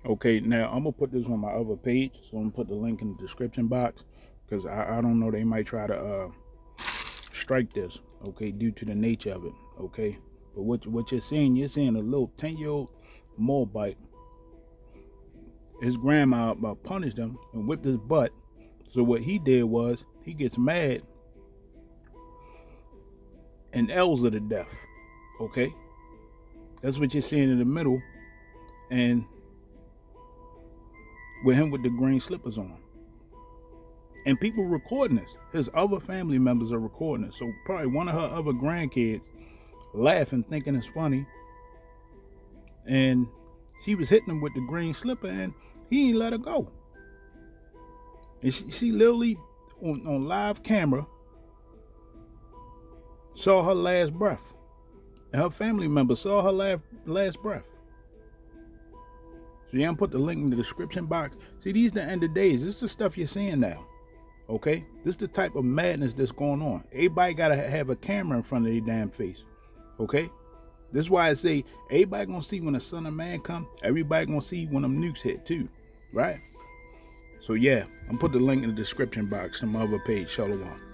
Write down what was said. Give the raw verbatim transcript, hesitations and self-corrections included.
Okay, now I'm gonna put this on my other page, so I'm gonna put the link in the description box because I, I don't know, they might try to uh, strike this, okay, due to the nature of it, okay. But what what you're seeing, you're seeing a little ten year old Moabite. His grandma uh, punished him and whipped his butt. So what he did was he gets mad and L's her to death, okay. That's what you're seeing in the middle, and with him with the green slippers on. And people recording this. His other family members are recording this. So probably one of her other grandkids laughing, thinking it's funny. And she was hitting him with the green slipper and he ain't let her go. And she, she literally, on, on live camera, saw her last breath. And her family members saw her last, last breath. So yeah, I'm put the link in the description box. See, these the end of days. This is the stuff you're seeing now. Okay? This is the type of madness that's going on. Everybody got to have a camera in front of their damn face. Okay? This is why I say everybody going to see when the Son of Man come. Everybody going to see when them nukes hit too. Right? So yeah, I'm put the link in the description box to my other page, Shalom.